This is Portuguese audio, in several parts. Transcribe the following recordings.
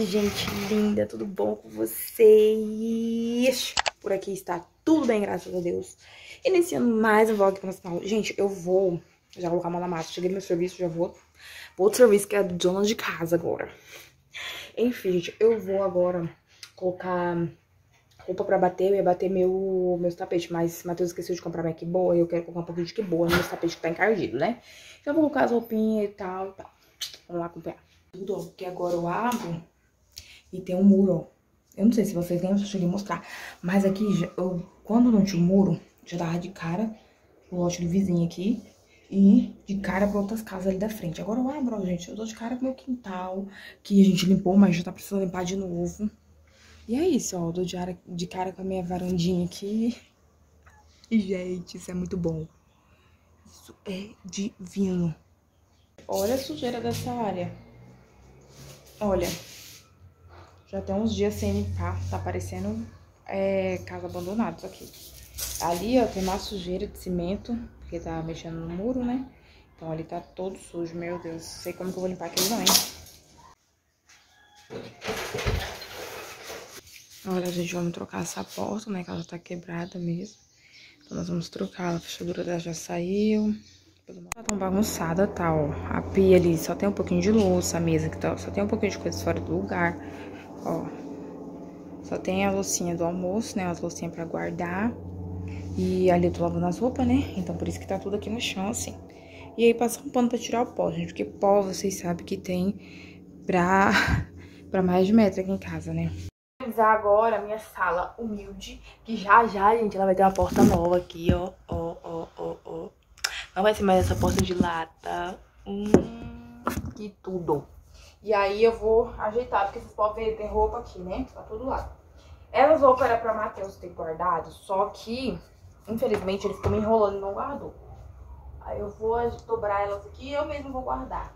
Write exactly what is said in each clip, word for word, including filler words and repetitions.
gente linda, tudo bom com vocês? Por aqui está tudo bem, graças a Deus. Iniciando mais um vlog para o nosso canal. Gente, eu vou já colocar a mão na massa. Cheguei no meu serviço, já vou vou outro serviço que é dona de casa agora. Enfim, gente, eu vou agora colocar roupa pra bater. Eu ia bater meu, meus tapetes, mas Matheus esqueceu de comprar Mac Boa e eu quero colocar um pouquinho de que boa nos meus tapetes que tá encardido, né? Então eu vou colocar as roupinhas e tal e tal. Vamos lá acompanhar. Tudo, ó, porque agora eu abro e tem um muro, ó. Eu não sei se vocês lembram, se eu cheguei a mostrar, mas aqui, eu, quando não tinha o um muro, já dava de cara o lote do vizinho aqui e de cara pra outras casas ali da frente. Agora eu abro, ó, gente, eu dou de cara com o meu quintal, que a gente limpou, mas já tá precisando limpar de novo. E é isso, ó, eu dou de cara, de cara com a minha varandinha aqui. E, gente, isso é muito bom. Isso é divino. Olha a sujeira dessa área. Olha, já tem uns dias sem limpar, tá parecendo é, casa abandonada isso aqui. Ali, ó, tem mais sujeira de cimento, porque tá mexendo no muro, né? Então ali tá todo sujo, meu Deus. Não sei como que eu vou limpar aquilo não, hein? Olha, gente, vamos trocar essa porta, né? Que ela tá quebrada mesmo. Então nós vamos trocar, a fechadura dela já saiu. Tá tão bagunçada, tá, ó. A pia ali só tem um pouquinho de louça, a mesa que tá, só tem um pouquinho de coisa fora do lugar, ó. Só tem a loucinha do almoço, né, as loucinhas pra guardar. E ali eu tô lavando as roupas, né, então por isso que tá tudo aqui no chão, assim. E aí passa um pano pra tirar o pó, gente, porque pó vocês sabem que tem pra, pra mais de metro aqui em casa, né. Vou usar agora a minha sala humilde, que já já, gente, ela vai ter uma porta nova aqui, ó, ó, ó, ó, ó. Não vai ser mais essa porta de lata. Hum, que tudo. E aí eu vou ajeitar, porque vocês podem ver, tem roupa aqui, né? Pra todo lado. Essas roupas eram pra Matheus ter guardado, só que, infelizmente, ele ficou me enrolando e não guardou. Aí eu vou dobrar elas aqui e eu mesmo vou guardar.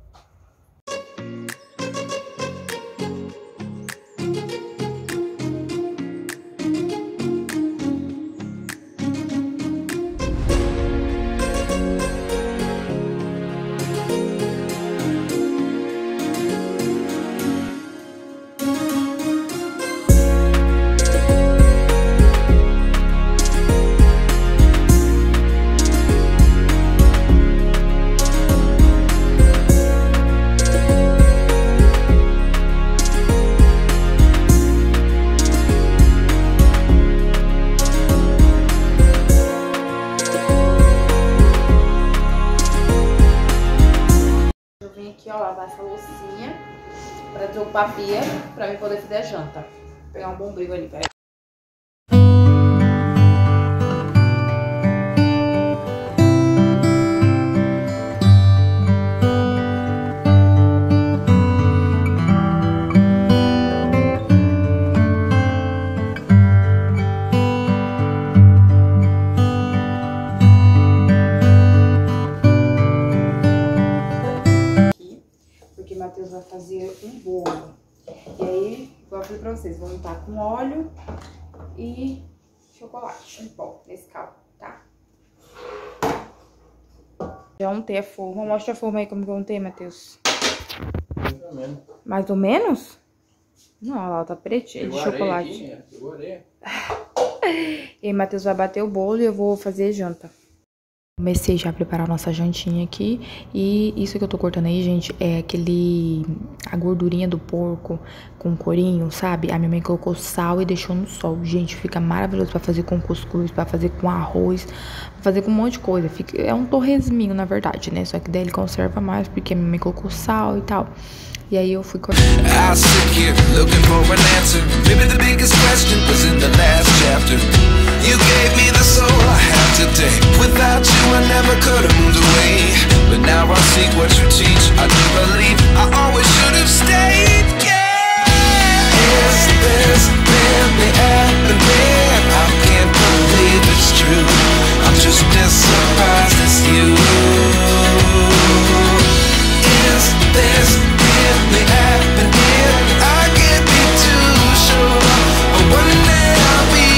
Aqui, ó, lavar essa loucinha pra desocupar a pia, pra mim poder fazer a janta. Vou pegar um bombril ali, peraí. Matheus vai fazer um bolo. E aí, igual eu falei pra vocês, vou untar com óleo e chocolate em pó, Nescau, tá? Já untei a forma. Mostra a forma aí como que eu untei, Matheus. Mais ou menos. Mais ou menos? Não, olha lá, tá pretinha de chocolate. Aqui, e aí, Matheus vai bater o bolo e eu vou fazer janta. Comecei já a preparar a nossa jantinha aqui. E isso que eu tô cortando aí, gente, é aquele... a gordurinha do porco com corinho, sabe? A minha mãe colocou sal e deixou no sol. Gente, fica maravilhoso pra fazer com cuscuz, pra fazer com arroz, pra fazer com um monte de coisa. Fica... é um torresminho, na verdade, né? Só que daí ele conserva mais, porque a minha mãe colocou sal e tal. E aí eu fui cortando. You gave me the soul I have today. Without you I never could have moved away. But now I seek what you teach. I do believe I always should have stayed. Yeah. Is this really happening? I can't believe it's true. I'm just as surprised as you. Is this really happening? I can't be too sure. But one day I'll be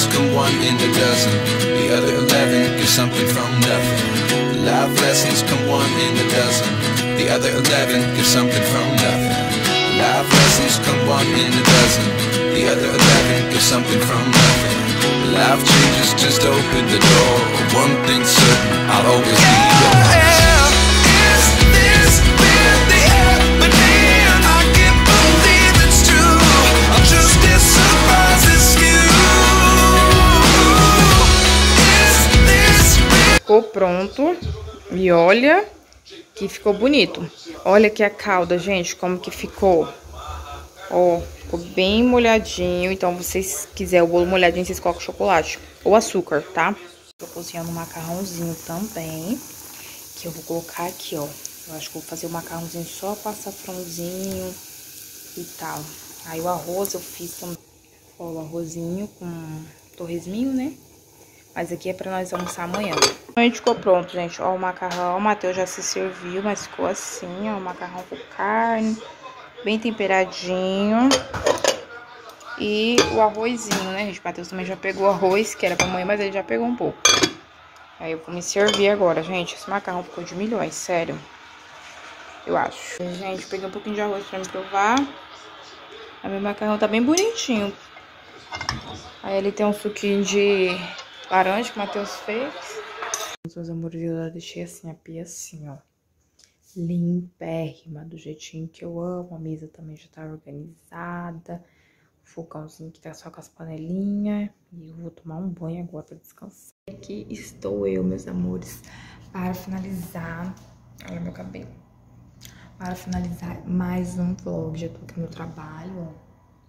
lessons come one in a dozen. The other eleven get something from nothing. Life lessons come one in a dozen. The other eleven get something from nothing. Life lessons come one in a dozen. The other eleven get something from nothing. Life changes just open the door. One thing's certain, I'll always be yours. Is this been the happening? I can't believe it's true. I'm just as surprised as you. Is this been... Ficou pronto. E olha que ficou bonito. Olha aqui a calda, gente, como que ficou. Ó, ficou bem molhadinho. Então, vocês quiserem o bolo molhadinho, vocês colocam chocolate ou açúcar, tá? Tô cozinhando um macarrãozinho também, que eu vou colocar aqui, ó. Eu acho que vou fazer o macarrãozinho só com açafrãozinho e tal. Aí o arroz eu fiz também. Ó, o arrozinho com torresminho, né? Mas aqui é pra nós almoçar amanhã. A gente ficou pronto, gente. Ó, o macarrão. O Matheus já se serviu, mas ficou assim, ó. O macarrão com carne, bem temperadinho. E o arrozinho, né, gente? O Matheus também já pegou o arroz, que era pra amanhã, mas ele já pegou um pouco. Aí eu vou me servir agora, gente. Esse macarrão ficou de milhões, sério. Eu acho. Gente, peguei um pouquinho de arroz pra me provar. Aí meu macarrão tá bem bonitinho. Aí ele tem um suquinho de laranja que o Matheus fez. Meus amores, eu deixei assim a pia assim, ó. Limpérrima, do jeitinho que eu amo. A mesa também já tá organizada. O fogãozinho que tá só com as panelinhas. E eu vou tomar um banho agora pra descansar. Aqui estou eu, meus amores, para finalizar. Olha meu cabelo. Para finalizar mais um vlog. Já tô aqui no trabalho, ó.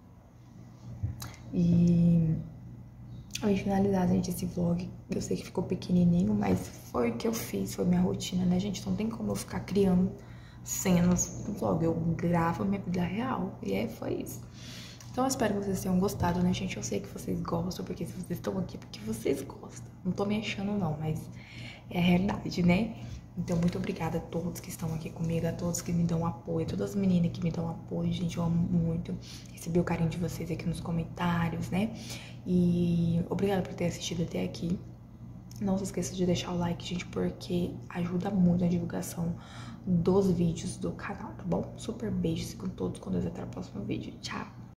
E... Pra finalizar, gente, esse vlog, eu sei que ficou pequenininho, mas foi o que eu fiz, foi minha rotina, né, gente? Não tem como eu ficar criando cenas no vlog, eu gravo a minha vida real, e é, foi isso. Então, eu espero que vocês tenham gostado, né, gente? Eu sei que vocês gostam, porque se vocês estão aqui, porque vocês gostam. Não tô me achando, não, mas é a realidade, né? Então, muito obrigada a todos que estão aqui comigo, a todos que me dão apoio, a todas as meninas que me dão apoio, gente, eu amo muito receber o carinho de vocês aqui nos comentários, né? E obrigada por ter assistido até aqui. Não se esqueça de deixar o like, gente, porque ajuda muito na divulgação dos vídeos do canal, tá bom? Super beijos com todos, com Deus, até o próximo vídeo. Tchau!